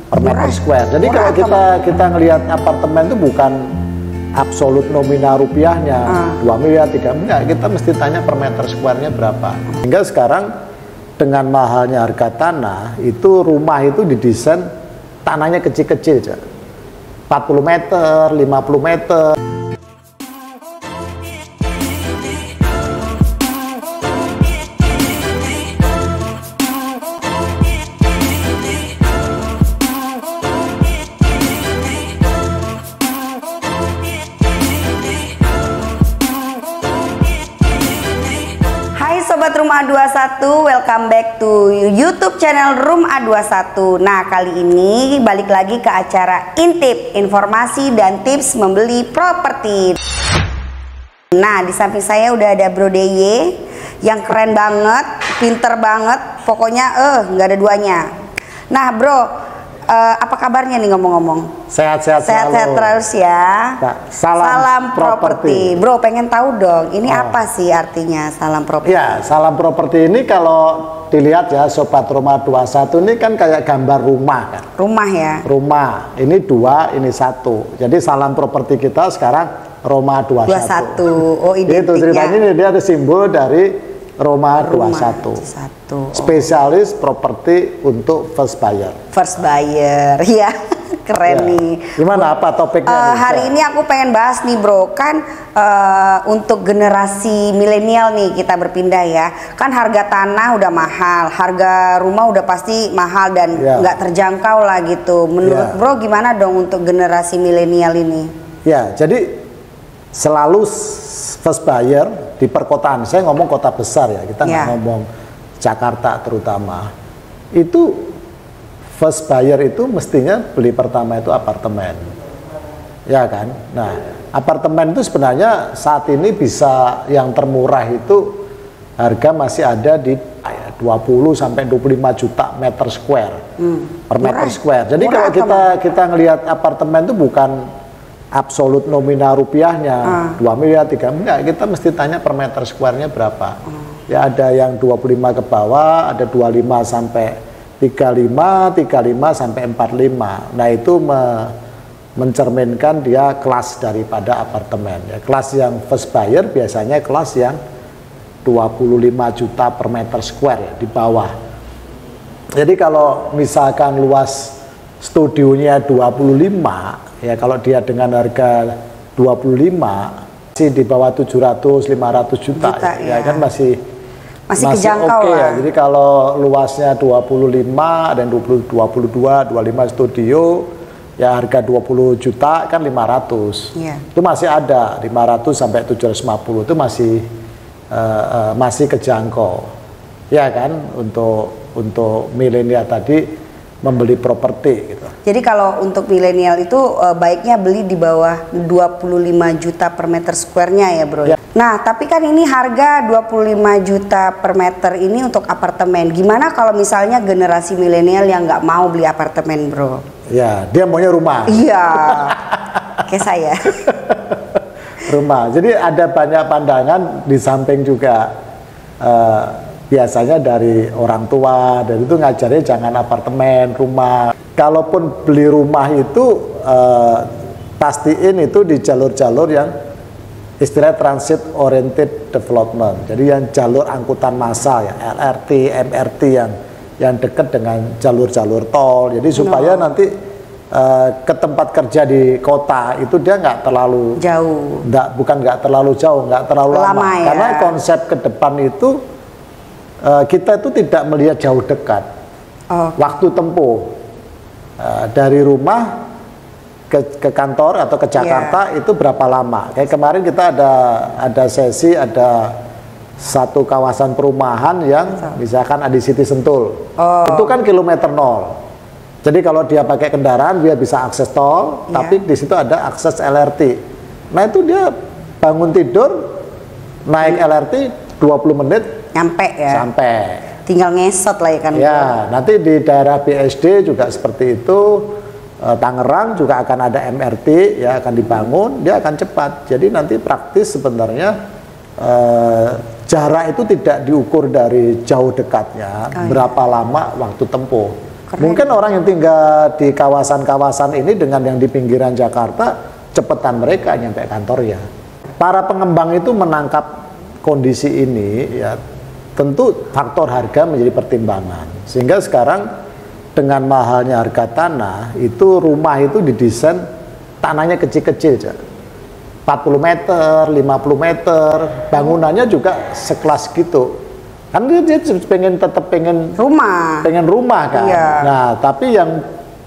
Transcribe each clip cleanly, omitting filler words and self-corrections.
per meter square. Jadi kalau kita ngelihat apartemen itu bukan absolut nominal rupiahnya 2 miliar, 3 miliar, kita mesti tanya per meter square-nya berapa. Hingga sekarang dengan mahalnya harga tanah, itu rumah itu didesain tanahnya kecil-kecil aja. 40 meter, 50 meter. Sobat Room A21, welcome back to YouTube channel Room A21. Nah, kali ini balik lagi ke acara Intip, informasi dan tips membeli properti. Nah, di samping saya udah ada Bro DY yang keren banget, pinter banget, pokoknya nggak ada duanya. Nah, Bro, apa kabarnya nih ngomong-ngomong? Sehat-sehat terus ya. Salam properti. Bro, pengen tahu dong, ini apa sih artinya salam properti? Ya, salam properti ini kalau dilihat ya Sobat Room A21 ini kan kayak gambar rumah kan. Rumah ya? Rumah, ini 2, ini 1. Jadi salam properti kita sekarang Roma 21. Oh, identiknya. Itu ceritanya ini dia ada simbol dari Roma 21. Spesialis properti untuk first buyer. First buyer, ya. Keren nih. Gimana, apa topiknya? Hari ini aku pengen bahas nih Bro, kan untuk generasi milenial nih kita berpindah ya. Kan harga tanah udah mahal, harga rumah udah pasti mahal dan nggak terjangkau lah gitu. Menurut Bro gimana dong untuk generasi milenial ini? Ya, jadi selalu first buyer di perkotaan, saya ngomong kota besar ya, kita nggak ngomong Jakarta terutama, itu first buyer itu mestinya beli pertama itu apartemen, ya kan. Nah, apartemen itu sebenarnya saat ini bisa yang termurah itu harga masih ada di 20 sampai 25 juta meter square per meter square. Jadi kalau kita ngelihat apartemen itu bukan absolut nominal rupiahnya 2 miliar, 3 miliar, kita mesti tanya per meter square-nya berapa. Ya ada yang 25 ke bawah, ada 25 sampai 35, 35 sampai 45. Nah, itu mencerminkan dia kelas daripada apartemen. Ya, kelas yang first buyer biasanya kelas yang 25 juta per meter square ya, di bawah. Jadi kalau misalkan luas studionya 25, ya kalau dia dengan harga 25 sih di bawah 700-500 juta ya kan masih kejangkau lah. Ya. Jadi kalau luasnya 25 dan 22, 25 studio ya harga 20 juta kan 500. Itu masih ada 500 sampai 750 itu masih kejangkau. Ya kan untuk milenial tadi membeli properti gitu. Jadi kalau untuk milenial itu baiknya beli di bawah 25 juta per meter square-nya ya Bro. Nah, tapi kan ini harga 25 juta per meter ini untuk apartemen. Gimana kalau misalnya generasi milenial yang nggak mau beli apartemen Bro? Ya, dia maunya rumah. Iya, kayak saya. Rumah. Jadi ada banyak pandangan di samping juga biasanya dari orang tua, dan itu ngajarnya jangan apartemen, rumah. Kalaupun beli rumah itu pastiin itu di jalur-jalur yang istilah transit oriented development. Jadi yang jalur angkutan massal ya, LRT, MRT yang dekat dengan jalur-jalur tol. Jadi supaya nanti ke tempat kerja di kota itu dia nggak terlalu jauh. Bukan nggak terlalu jauh, nggak terlalu lama. Ya? Karena konsep ke depan itu kita itu tidak melihat jauh dekat. Waktu tempuh dari rumah ke kantor atau ke Jakarta itu berapa lama? Kayak kemarin kita ada sesi, ada satu kawasan perumahan yang misalkan Adi City Sentul. Itu kan kilometer 0. Jadi kalau dia pakai kendaraan dia bisa akses tol, tapi di situ ada akses LRT. Nah, itu dia bangun tidur naik LRT 20 menit nyampe ya. Sampai. Tinggal ngesot lah ya kan. Ya, nanti di daerah BSD juga seperti itu. Tangerang juga akan ada MRT ya, akan dibangun, dia akan cepat. Jadi nanti praktis sebenarnya jarak itu tidak diukur dari jauh dekatnya, berapa lama waktu tempuh. Keren. Mungkin orang yang tinggal di kawasan-kawasan ini dengan yang di pinggiran Jakarta, cepetan mereka nyampe kantornya. Para pengembang itu menangkap kondisi ini, ya tentu faktor harga menjadi pertimbangan. Sehingga sekarang dengan mahalnya harga tanah, itu rumah itu didesain tanahnya kecil-kecil, 40 meter, 50 meter, bangunannya juga sekelas gitu. Kan dia tetap pengen rumah kan. Iya. Nah, tapi yang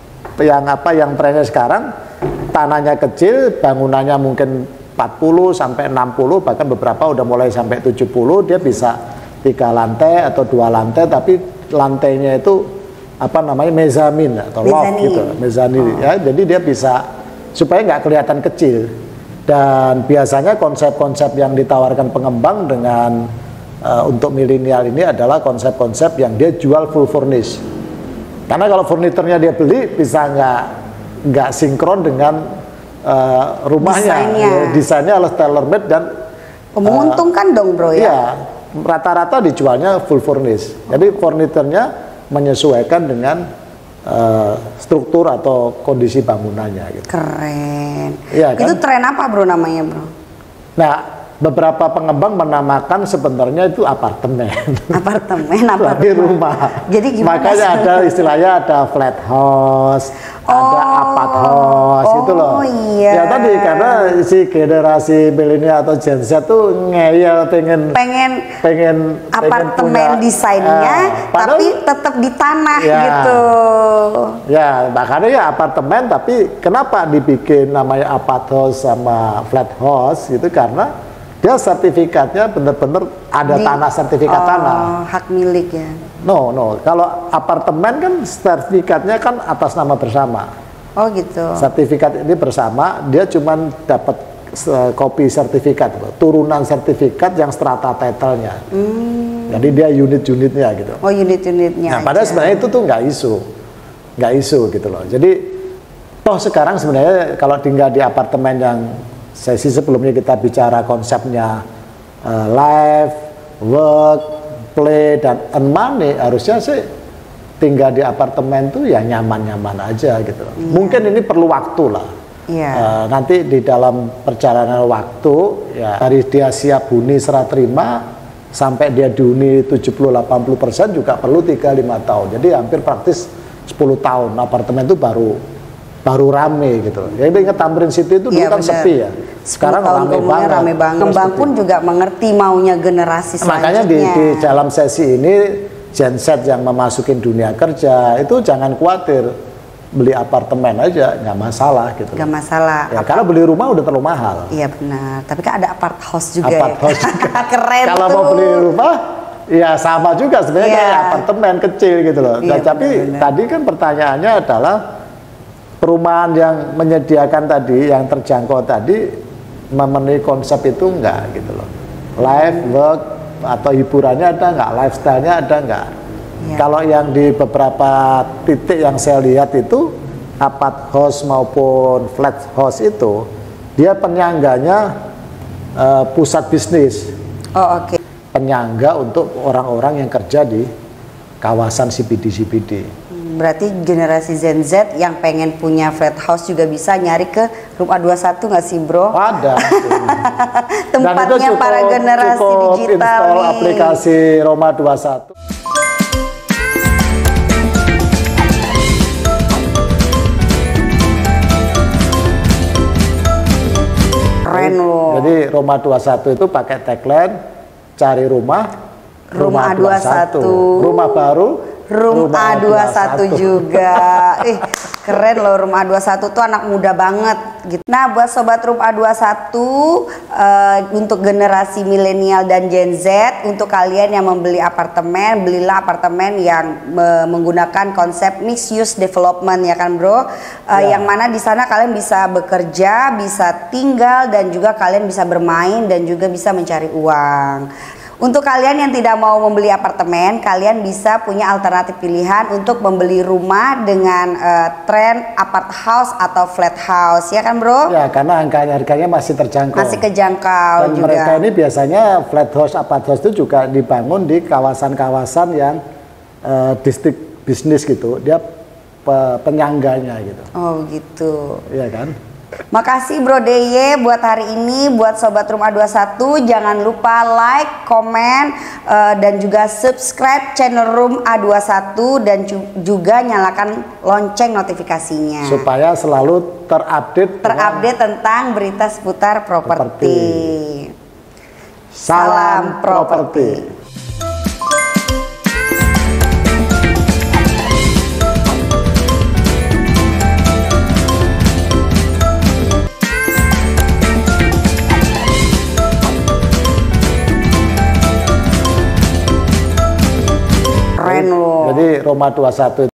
trennya sekarang tanahnya kecil, bangunannya mungkin 40 sampai 60, bahkan beberapa udah mulai sampai 70, dia bisa 3 lantai atau 2 lantai, tapi lantainya itu mezanin atau loft gitu, mezanin ya. Jadi dia bisa supaya nggak kelihatan kecil. Dan biasanya konsep-konsep yang ditawarkan pengembang dengan untuk milenial ini adalah konsep-konsep yang dia jual full furnish. Karena kalau furniturnya dia beli bisa nggak sinkron dengan rumahnya. Desainnya harus tailor made dan menguntungkan dong bro ya. Iya, rata-rata dijualnya full furnish. Jadi furniturnya menyesuaikan dengan struktur atau kondisi bangunannya gitu. Keren. Ya, kan? Itu tren apa bro namanya bro? Nah, beberapa pengembang menamakan sebenarnya itu apartemen. Tapi rumah. Jadi gimana? Makanya ada istilahnya ada flat house, ada apart house gitu loh. Iya. Ya tadi karena si generasi milenial atau Gen Z tuh ngeyel pengen apartemen desainnya tapi tetap di tanah gitu. Ya, makanya ya apartemen, tapi kenapa dibikin namanya apart house sama flat house gitu, karena dia sertifikatnya benar-benar ada tanah, sertifikat tanah. Hak milik ya. No. Kalau apartemen kan sertifikatnya kan atas nama bersama. Oh gitu. Sertifikat ini bersama, dia cuman dapat kopi sertifikat, turunan sertifikat yang strata title-nya. Jadi dia unit-unitnya gitu. Oh unit-unitnya. Nah, padahal sebenarnya itu tuh nggak isu gitu loh. Jadi toh sekarang sebenarnya kalau tinggal di apartemen yang sesi sebelumnya kita bicara konsepnya life, work, play, dan earn money, harusnya sih tinggal di apartemen tuh ya nyaman-nyaman aja gitu. Mungkin ini perlu waktu lah. Nanti di dalam perjalanan waktu ya dari dia siap huni serah terima sampai dia dihuni 70-80% juga perlu 3-5 tahun. Jadi hampir praktis 10 tahun apartemen itu baru rame gitu. Ya ingat Tamrin City itu dulu kan sepi ya. Sekarang rame banget. Pengembang pun juga mengerti maunya generasi selanjutnya. Makanya di dalam sesi ini Gen Z yang memasukin dunia kerja itu jangan khawatir, beli apartemen aja nggak masalah gitu. Nggak masalah. Ya, karena beli rumah udah terlalu mahal. Iya benar. Tapi kan ada apart house juga. House juga. Keren. Kalau mau beli rumah ya sama juga sebenarnya kayak apartemen kecil gitu loh. Nah, tapi tadi kan pertanyaannya adalah perumahan yang menyediakan tadi, yang terjangkau tadi memenuhi konsep itu enggak gitu loh. Life, work, atau hiburannya ada enggak, lifestyle-nya ada enggak. Kalau yang di beberapa titik yang saya lihat itu apart house maupun flat house itu dia penyangganya pusat bisnis. Oh oke. Penyangga untuk orang-orang yang kerja di kawasan CBD. Berarti generasi Gen Z yang pengen punya flat house juga bisa nyari ke Room A21 nggak sih bro? Ada. Tempatnya para generasi digital install nih. Aplikasi Roma 21. Keren loh. Jadi Roma 21 itu pakai tagline cari rumah A21. Rumah baru Room A21 juga. Keren loh, Room A21 tuh anak muda banget gitu. Nah, buat sobat Room A21 untuk generasi milenial dan Gen Z, untuk kalian yang membeli apartemen, belilah apartemen yang menggunakan konsep mixed use development ya kan, Bro. Yang mana di sana kalian bisa bekerja, bisa tinggal, dan juga kalian bisa bermain dan juga bisa mencari uang. Untuk kalian yang tidak mau membeli apartemen, kalian bisa punya alternatif pilihan untuk membeli rumah dengan tren apart house atau flat house, ya kan bro? Ya, karena harganya masih terjangkau. Masih kejangkau dan juga. Mereka ini biasanya flat house, apart house itu juga dibangun di kawasan-kawasan yang distrik bisnis gitu, dia penyangganya gitu. Oh gitu. Iya kan? Makasih Bro DY buat hari ini, buat Sobat Room A21, jangan lupa like, komen, dan juga subscribe channel Room A21 dan juga nyalakan lonceng notifikasinya. Supaya selalu terupdate tentang berita seputar properti. Salam properti. Jadi Roma 21